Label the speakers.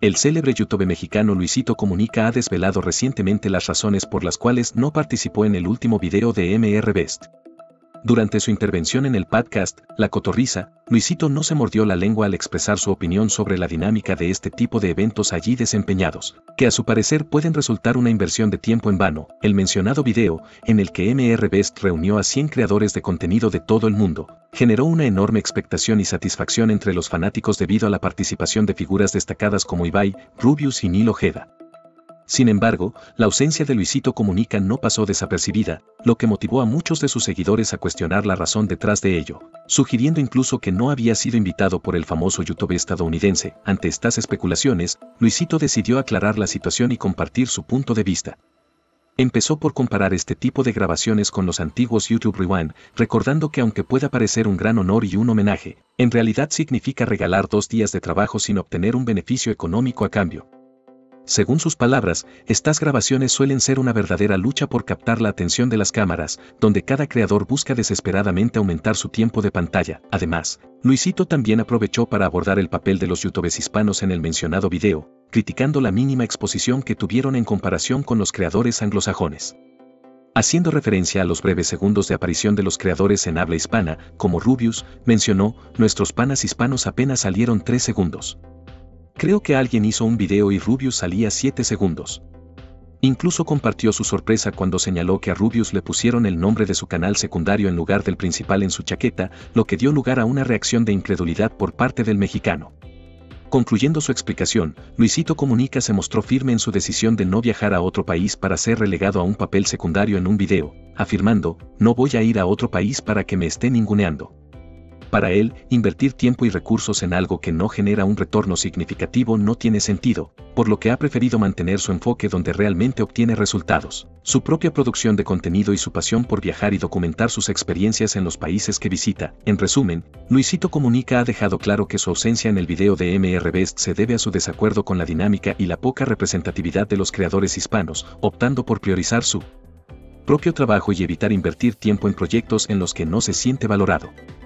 Speaker 1: El célebre youtuber mexicano Luisito Comunica ha desvelado recientemente las razones por las cuales no participó en el último video de MRBest. Durante su intervención en el podcast La Cotorrisa, Luisito no se mordió la lengua al expresar su opinión sobre la dinámica de este tipo de eventos allí desempeñados, que a su parecer pueden resultar una inversión de tiempo en vano. El mencionado video, en el que MRBest reunió a 100 creadores de contenido de todo el mundo, generó una enorme expectación y satisfacción entre los fanáticos debido a la participación de figuras destacadas como Ibai, Rubius y Nil Ojeda. Sin embargo, la ausencia de Luisito Comunica no pasó desapercibida, lo que motivó a muchos de sus seguidores a cuestionar la razón detrás de ello, sugiriendo incluso que no había sido invitado por el famoso youtuber estadounidense. Ante estas especulaciones, Luisito decidió aclarar la situación y compartir su punto de vista. Empezó por comparar este tipo de grabaciones con los antiguos YouTube Rewind, recordando que aunque pueda parecer un gran honor y un homenaje, en realidad significa regalar 2 días de trabajo sin obtener un beneficio económico a cambio. Según sus palabras, estas grabaciones suelen ser una verdadera lucha por captar la atención de las cámaras, donde cada creador busca desesperadamente aumentar su tiempo de pantalla. Además, Luisito también aprovechó para abordar el papel de los youtubers hispanos en el mencionado video, criticando la mínima exposición que tuvieron en comparación con los creadores anglosajones. Haciendo referencia a los breves segundos de aparición de los creadores en habla hispana, como Rubius, mencionó: nuestros panas hispanos apenas salieron 3 segundos. Creo que alguien hizo un video y Rubius salía 7 segundos. Incluso compartió su sorpresa cuando señaló que a Rubius le pusieron el nombre de su canal secundario en lugar del principal en su chaqueta, lo que dio lugar a una reacción de incredulidad por parte del mexicano. Concluyendo su explicación, Luisito Comunica se mostró firme en su decisión de no viajar a otro país para ser relegado a un papel secundario en un video, afirmando: no voy a ir a otro país para que me esté ninguneando. Para él, invertir tiempo y recursos en algo que no genera un retorno significativo no tiene sentido, por lo que ha preferido mantener su enfoque donde realmente obtiene resultados, su propia producción de contenido y su pasión por viajar y documentar sus experiencias en los países que visita. En resumen, Luisito Comunica ha dejado claro que su ausencia en el video de MRBest se debe a su desacuerdo con la dinámica y la poca representatividad de los creadores hispanos, optando por priorizar su propio trabajo y evitar invertir tiempo en proyectos en los que no se siente valorado.